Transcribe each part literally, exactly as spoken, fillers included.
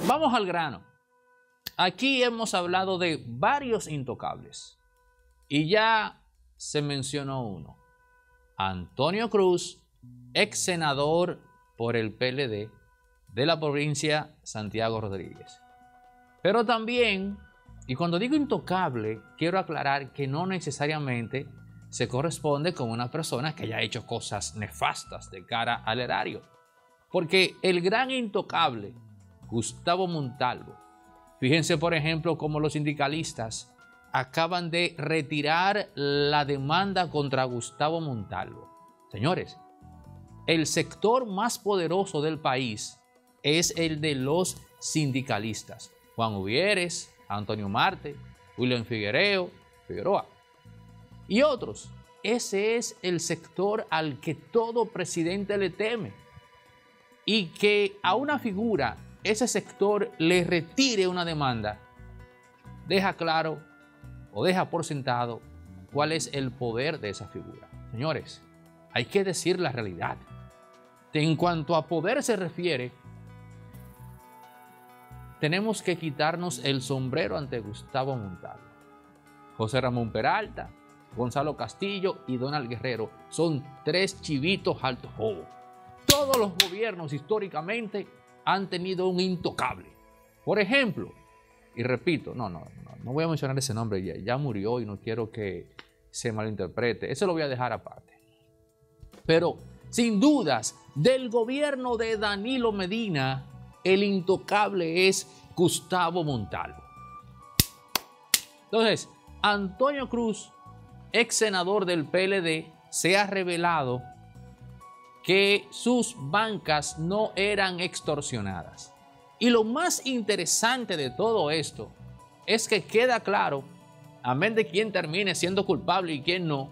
Vamos al grano. Aquí hemos hablado de varios intocables y ya se mencionó uno. Antonio Cruz, ex senador por el P L D de la provincia Santiago Rodríguez. Pero también, y cuando digo intocable, quiero aclarar que no necesariamente se corresponde con una persona que haya hecho cosas nefastas de cara al erario. Porque el gran intocable, Gustavo Montalvo, fíjense por ejemplo cómo los sindicalistas acaban de retirar la demanda contra Gustavo Montalvo. Señores, el sector más poderoso del país es el de los sindicalistas. Juan Uvieres, Antonio Marte, William Figuereo, Figueroa y otros. Ese es el sector al que todo presidente le teme. Y que a una figura ese sector le retire una demanda, deja claro o deja por sentado cuál es el poder de esa figura. Señores, hay que decir la realidad. En cuanto a poder se refiere, tenemos que quitarnos el sombrero ante Gustavo Montalvo. José Ramón Peralta, Gonzalo Castillo y Donald Guerrero son tres chivitos altos jobos. Todos los gobiernos históricamente han tenido un intocable. Por ejemplo, y repito, no, no, no, no voy a mencionar ese nombre, ya, ya murió y no quiero que se malinterprete. Eso lo voy a dejar aparte. Pero, sin dudas, del gobierno de Danilo Medina, el intocable es Gustavo Montalvo. Entonces, Antonio Cruz, ex senador del P L D, se ha revelado que sus bancas no eran extorsionadas. Y lo más interesante de todo esto es que queda claro, amén de quién termine siendo culpable y quién no,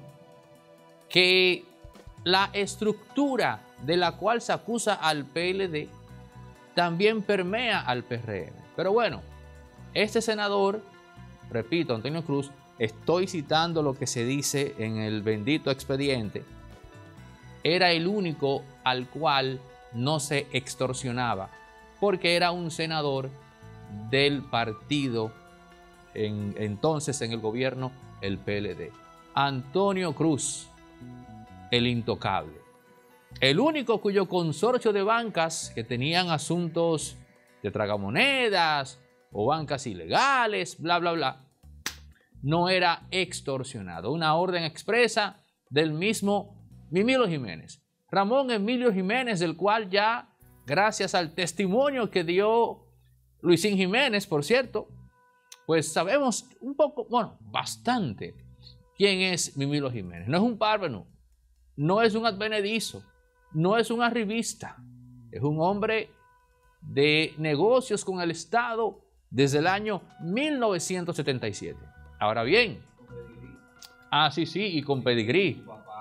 que la estructura de la cual se acusa al P L D también permea al P R M. Pero bueno, este senador, repito, Antonio Cruz, estoy citando lo que se dice en el bendito expediente, era el único al cual no se extorsionaba, porque era un senador del partido en, entonces en el gobierno, el P L D. Antonio Cruz, el intocable. El único cuyo consorcio de bancas que tenían asuntos de tragamonedas o bancas ilegales, bla, bla, bla, no era extorsionado. Una orden expresa del mismo Mimilo Jiménez. Ramón Emilio Jiménez, del cual ya, gracias al testimonio que dio Luisín Jiménez, por cierto, pues sabemos un poco, bueno, bastante, quién es Mimilo Jiménez. No es un párvano, no es un advenedizo, no es un arribista, es un hombre de negocios con el Estado desde el año mil novecientos setenta y siete. Ahora bien, ah, sí, sí, y con pedigrí.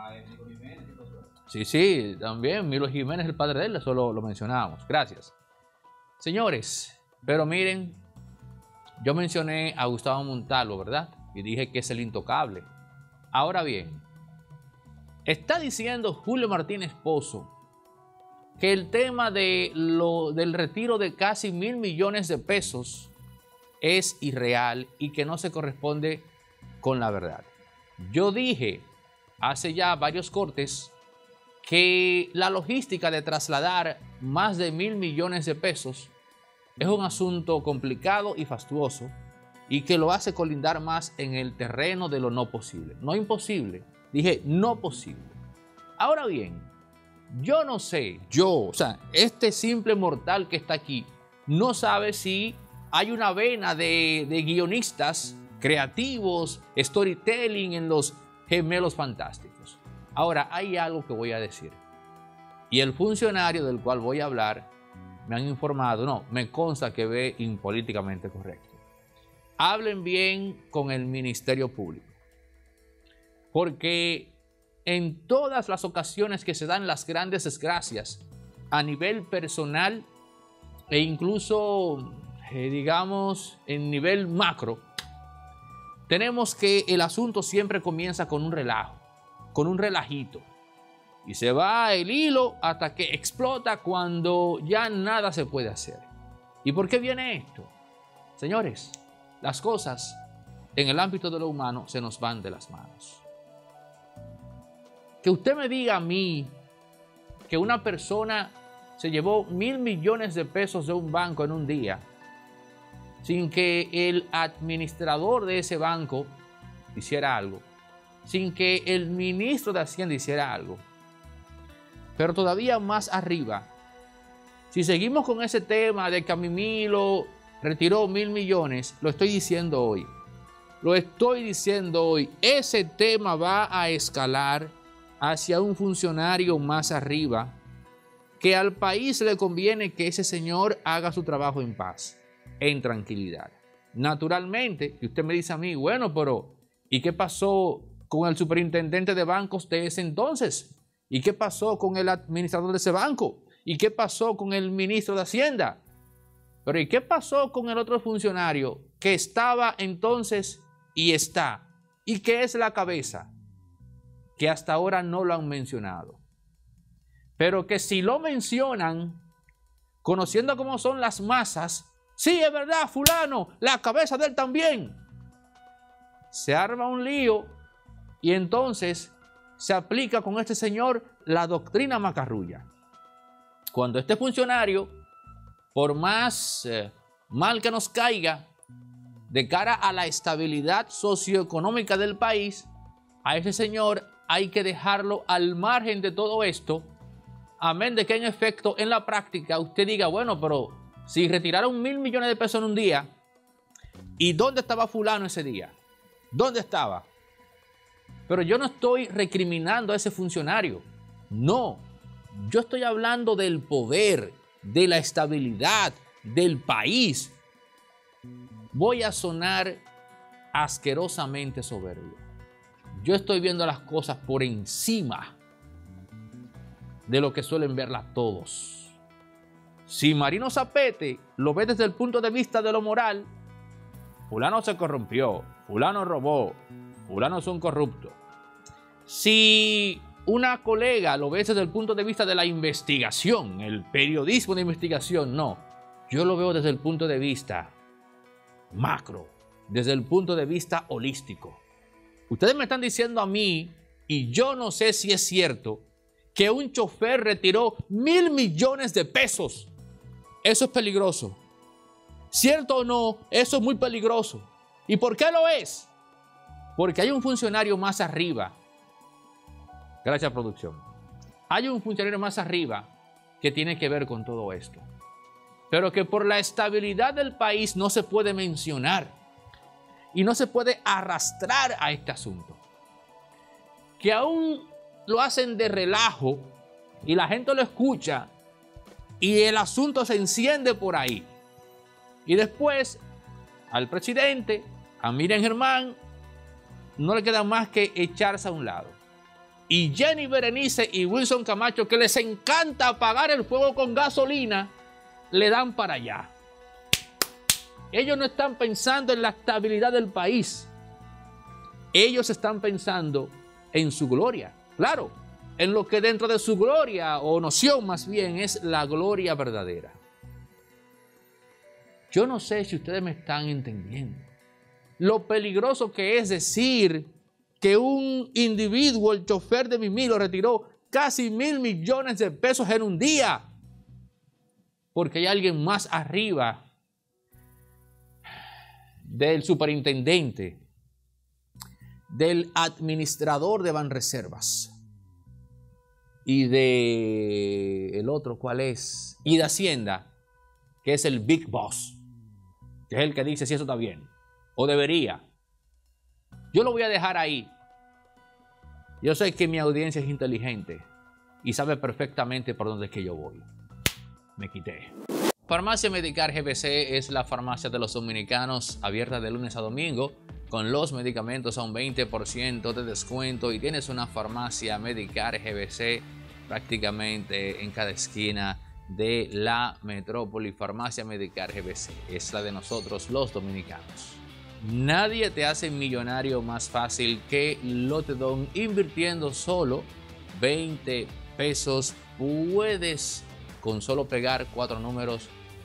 Sí, sí, también Milo Jiménez, el padre de él, eso lo, lo mencionábamos. Gracias. Señores, pero miren, yo mencioné a Gustavo Montalvo, ¿verdad? Y dije que es el intocable. Ahora bien, está diciendo Julio Martínez Pozo que el tema de lo, del retiro de casi mil millones de pesos es irreal y que no se corresponde con la verdad. Yo dije hace ya varios cortes que la logística de trasladar más de mil millones de pesos es un asunto complicado y fastuoso y que lo hace colindar más en el terreno de lo no posible. No imposible, dije no posible. Ahora bien, yo no sé, yo, o sea, este simple mortal que está aquí, no sabe si hay una vena de, de guionistas creativos, storytelling en los Gemelos Fantásticos. Ahora, hay algo que voy a decir. Y el funcionario del cual voy a hablar me han informado, no, me consta que ve impolíticamente correcto. Hablen bien con el Ministerio Público. Porque en todas las ocasiones que se dan las grandes desgracias a nivel personal e incluso, eh, digamos, en nivel macro, tenemos que el asunto siempre comienza con un relajo, con un relajito. Y se va el hilo hasta que explota cuando ya nada se puede hacer. ¿Y por qué viene esto? Señores, las cosas en el ámbito de lo humano se nos van de las manos. Que usted me diga a mí que una persona se llevó mil millones de pesos de un banco en un día sin que el administrador de ese banco hiciera algo, sin que el ministro de Hacienda hiciera algo. Pero todavía más arriba, si seguimos con ese tema de que a Mimilo retiró mil millones, lo estoy diciendo hoy, lo estoy diciendo hoy, ese tema va a escalar hacia un funcionario más arriba, que al país le conviene que ese señor haga su trabajo en paz, en tranquilidad. Naturalmente, y usted me dice a mí, bueno, pero ¿y qué pasó con el superintendente de bancos de ese entonces? ¿Y qué pasó con el administrador de ese banco? ¿Y qué pasó con el ministro de Hacienda? Pero ¿y qué pasó con el otro funcionario que estaba entonces y está? ¿Y qué es la cabeza? Que hasta ahora no lo han mencionado. Pero que si lo mencionan, conociendo cómo son las masas, sí, es verdad, fulano, la cabeza de él también. Se arma un lío y entonces se aplica con este señor la doctrina macarrulla. Cuando este funcionario, por más eh, mal que nos caiga, de cara a la estabilidad socioeconómica del país, a ese señor hay que dejarlo al margen de todo esto, amén de que en efecto, en la práctica, usted diga, bueno, pero si retiraron mil millones de pesos en un día, ¿y dónde estaba fulano ese día? ¿Dónde estaba? Pero yo no estoy recriminando a ese funcionario. No, yo estoy hablando del poder, de la estabilidad del país. Voy a sonar asquerosamente soberbio. Yo estoy viendo las cosas por encima de lo que suelen verlas todos. Si Marino Zapete lo ve desde el punto de vista de lo moral, fulano se corrompió, fulano robó, fulano es un corrupto. Si una colega lo ve desde el punto de vista de la investigación, el periodismo de investigación, no. Yo lo veo desde el punto de vista macro, desde el punto de vista holístico. Ustedes me están diciendo a mí, y yo no sé si es cierto, que un chofer retiró mil millones de pesos. Eso es peligroso. ¿Cierto o no? Eso es muy peligroso. ¿Y por qué lo es? Porque hay un funcionario más arriba. Gracias, producción. Hay un funcionario más arriba que tiene que ver con todo esto. Pero que por la estabilidad del país no se puede mencionar. Y no se puede arrastrar a este asunto. Que aún lo hacen de relajo y la gente lo escucha y el asunto se enciende por ahí. Y después al presidente, a Miriam Germán, no le queda más que echarse a un lado. Y Jenny Berenice y Wilson Camacho, que les encanta apagar el fuego con gasolina, le dan para allá. Ellos no están pensando en la estabilidad del país. Ellos están pensando en su gloria. Claro, en lo que dentro de su gloria, o noción más bien, es la gloria verdadera. Yo no sé si ustedes me están entendiendo lo peligroso que es decir que un individuo, el chofer de Mimilo, retiró casi mil millones de pesos en un día. Porque hay alguien más arriba del superintendente, del administrador de Banreservas y de el otro, ¿cuál es? Y de Hacienda, que es el Big Boss, que es el que dice si eso está bien o debería. Yo lo voy a dejar ahí. Yo sé que mi audiencia es inteligente y sabe perfectamente por dónde es que yo voy. Me quité. Farmacia Medicar G B C es la farmacia de los dominicanos, abierta de lunes a domingo, con los medicamentos a un veinte por ciento de descuento, y tienes una farmacia Medicar G B C prácticamente en cada esquina de la metrópoli. Farmacia Medicar G B C es la de nosotros los dominicanos. Nadie te hace millonario más fácil que Lotedon. Invirtiendo solo veinte pesos puedes con solo pegar cuatro números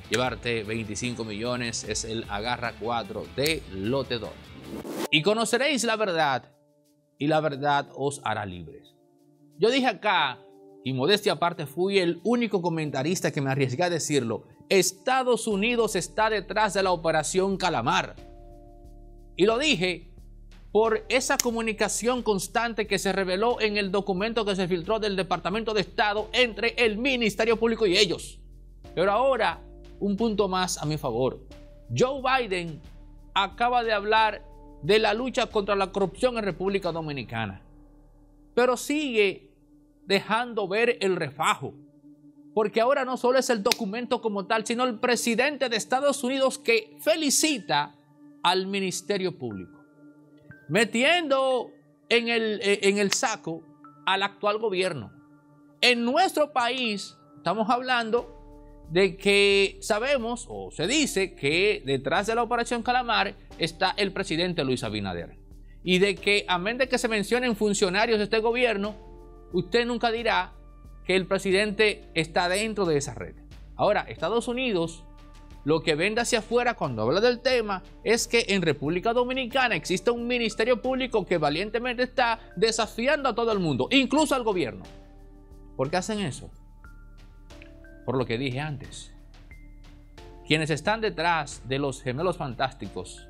llevarte veinticinco millones. Es el agarra cuatro de Lotedor. Y conoceréis la verdad, y la verdad os hará libres. Yo dije acá, y modestia aparte, fui el único comentarista que me arriesgué a decirlo: Estados Unidos está detrás de la Operación Calamar. Y lo dije por esa comunicación constante que se reveló en el documento que se filtró del Departamento de Estado entre el Ministerio Público y ellos. Pero ahora, un punto más a mi favor. Joe Biden acaba de hablar de la lucha contra la corrupción en República Dominicana, pero sigue dejando ver el refajo, porque ahora no solo es el documento como tal, sino el presidente de Estados Unidos que felicita al Ministerio Público, metiendo en el, en el saco al actual gobierno. En nuestro país estamos hablando de que sabemos, o se dice, que detrás de la Operación Calamar está el presidente Luis Abinader. Y de que, amén de que se mencionen funcionarios de este gobierno, usted nunca dirá que el presidente está dentro de esa red. Ahora, Estados Unidos lo que vende hacia afuera cuando habla del tema es que en República Dominicana existe un ministerio público que valientemente está desafiando a todo el mundo, incluso al gobierno. ¿Por qué hacen eso? Por lo que dije antes. Quienes están detrás de los gemelos fantásticos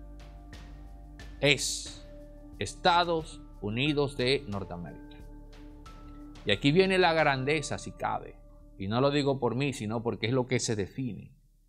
es Estados Unidos de Norteamérica. Y aquí viene la grandeza, si cabe. Y no lo digo por mí, sino porque es lo que se define.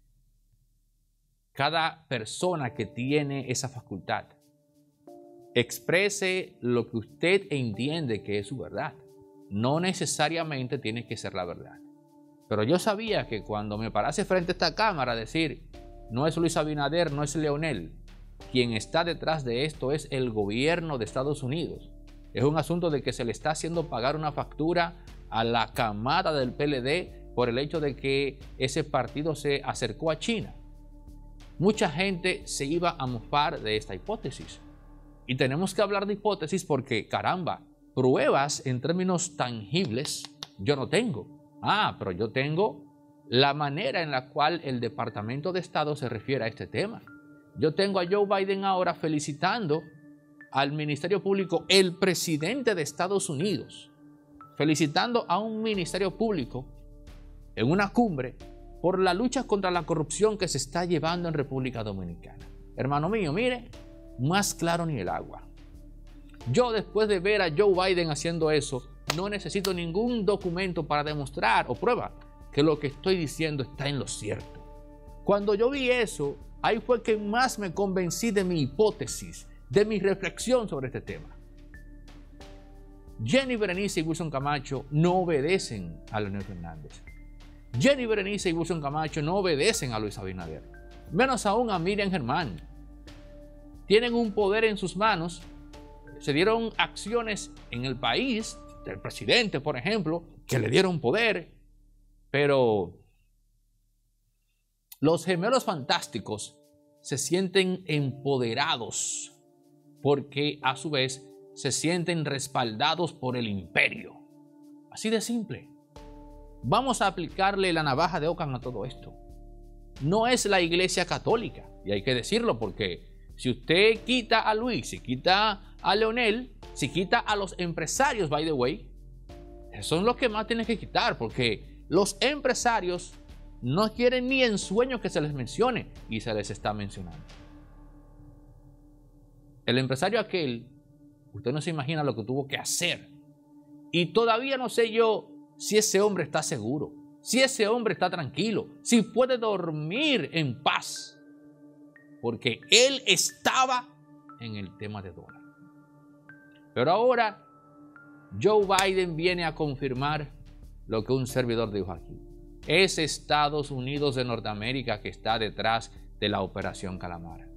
Cada persona que tiene esa facultad, exprese lo que usted entiende que es su verdad. No necesariamente tiene que ser la verdad. Pero yo sabía que cuando me parase frente a esta cámara a decir, no es Luis Abinader, no es Leonel, quien está detrás de esto es el gobierno de Estados Unidos. Es un asunto de que se le está haciendo pagar una factura a la camada del P L D por el hecho de que ese partido se acercó a China. Mucha gente se iba a mofar de esta hipótesis. Y tenemos que hablar de hipótesis porque, caramba, pruebas en términos tangibles yo no tengo. Ah, pero yo tengo la manera en la cual el Departamento de Estado se refiere a este tema. Yo tengo a Joe Biden ahora felicitando al Ministerio Público, el presidente de Estados Unidos, felicitando a un Ministerio Público en una cumbre por la lucha contra la corrupción que se está llevando en República Dominicana. Hermano mío, mire, más claro ni el agua. Yo, después de ver a Joe Biden haciendo eso, no necesito ningún documento para demostrar o prueba que lo que estoy diciendo está en lo cierto. Cuando yo vi eso, ahí fue que más me convencí de mi hipótesis, de mi reflexión sobre este tema. Jenny Berenice y Wilson Camacho no obedecen a Leonel Fernández. Jenny Berenice y Wilson Camacho no obedecen a Luis Abinader, menos aún a Miriam Germán. Tienen un poder en sus manos, se dieron acciones en el país, del presidente, por ejemplo, que le dieron poder, pero los gemelos fantásticos se sienten empoderados porque a su vez se sienten respaldados por el imperio. Así de simple. Vamos a aplicarle la navaja de Ockham a todo esto. No es la Iglesia Católica, y hay que decirlo porque si usted quita a Luis, si quita a Leonel, si quita a los empresarios, by the way, son los que más tienen que quitar, porque los empresarios no quieren ni en sueños que se les mencione, y se les está mencionando. El empresario aquel, usted no se imagina lo que tuvo que hacer, y todavía no sé yo si ese hombre está seguro, si ese hombre está tranquilo, si puede dormir en paz, porque él estaba en el tema de dólar. Pero ahora Joe Biden viene a confirmar lo que un servidor dijo aquí. Es Estados Unidos de Norteamérica que está detrás de la Operación Calamar.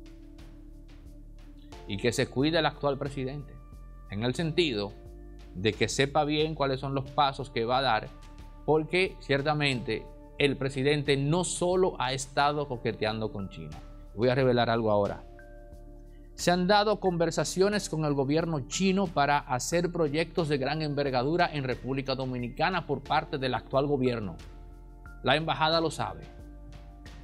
Y que se cuide el actual presidente, en el sentido de que sepa bien cuáles son los pasos que va a dar, porque ciertamente el presidente no solo ha estado coqueteando con China. Voy a revelar algo ahora. Se han dado conversaciones con el gobierno chino para hacer proyectos de gran envergadura en República Dominicana por parte del actual gobierno. La embajada lo sabe.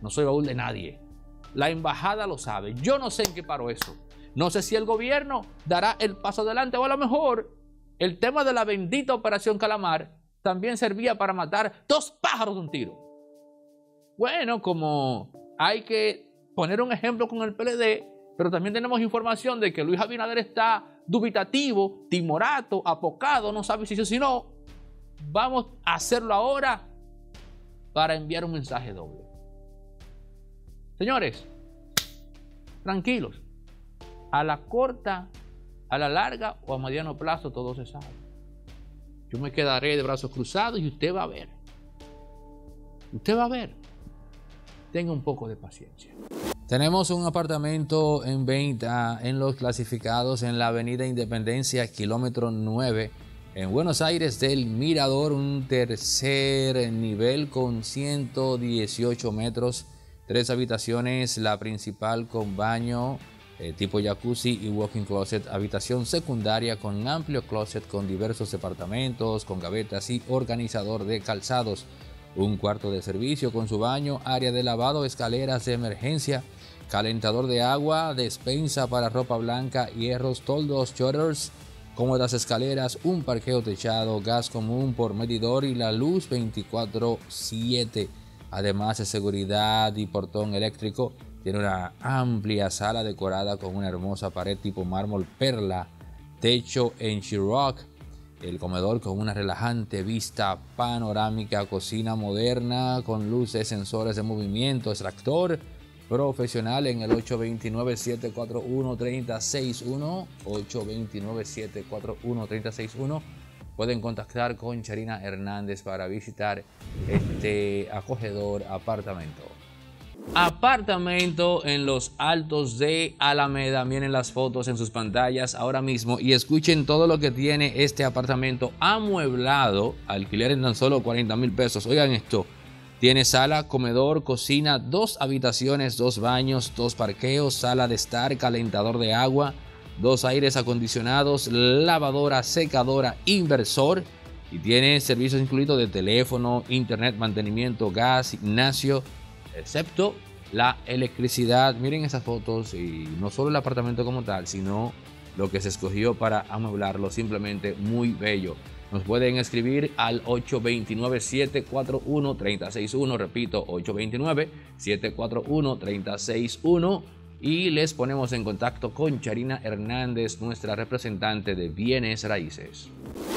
no soy baúl de nadie. La embajada lo sabe. Yo no sé en qué paró eso. No sé si el gobierno dará el paso adelante o a lo mejor el tema de la bendita Operación Calamar también servía para matar dos pájaros de un tiro. Bueno, como hay que poner un ejemplo con el P L D, pero también tenemos información de que Luis Abinader está dubitativo, timorato, apocado, no sabe si sí o si no. Vamos a hacerlo ahora para enviar un mensaje doble. Señores, tranquilos. A la corta, a la larga o a mediano plazo todo se sabe. Yo me quedaré de brazos cruzados y usted va a ver. Usted va a ver. Tenga un poco de paciencia. Tenemos un apartamento en venta en los clasificados en la avenida Independencia, kilómetro nueve, en Buenos Aires del Mirador, un tercer nivel con ciento dieciocho metros, tres habitaciones, la principal con baño eh, tipo jacuzzi y walk-in closet, habitación secundaria con amplio closet con diversos departamentos, con gavetas y organizador de calzados, un cuarto de servicio con su baño, área de lavado, escaleras de emergencia, calentador de agua, despensa para ropa blanca, hierros, toldos, shutters, cómodas escaleras, un parqueo techado, gas común por medidor y la luz veinticuatro siete. Además de seguridad y portón eléctrico, tiene una amplia sala decorada con una hermosa pared tipo mármol perla, techo en sheetrock, el comedor con una relajante vista panorámica, cocina moderna con luces, sensores de movimiento, extractor profesional en el ocho dos nueve, siete cuatro uno, tres cero seis uno, ocho dos nueve, siete cuatro uno, tres cero seis uno. Pueden contactar con Charina Hernández para visitar este acogedor apartamento. Apartamento en los Altos de Alameda. Miren las fotos en sus pantallas ahora mismo y escuchen todo lo que tiene este apartamento amueblado. Alquiler en tan solo cuarenta mil pesos. Oigan esto. Tiene sala, comedor, cocina, dos habitaciones, dos baños, dos parqueos, sala de estar, calentador de agua, dos aires acondicionados, lavadora, secadora, inversor. Y tiene servicios incluidos de teléfono, internet, mantenimiento, gas, gimnasio, excepto la electricidad. Miren esas fotos y no solo el apartamento como tal, sino lo que se escogió para amueblarlo, simplemente muy bello. Nos pueden escribir al ocho dos nueve, siete cuatro uno, tres cero seis uno, repito, ocho dos nueve, siete cuatro uno, tres cero seis uno, y les ponemos en contacto con Charina Hernández, nuestra representante de bienes raíces.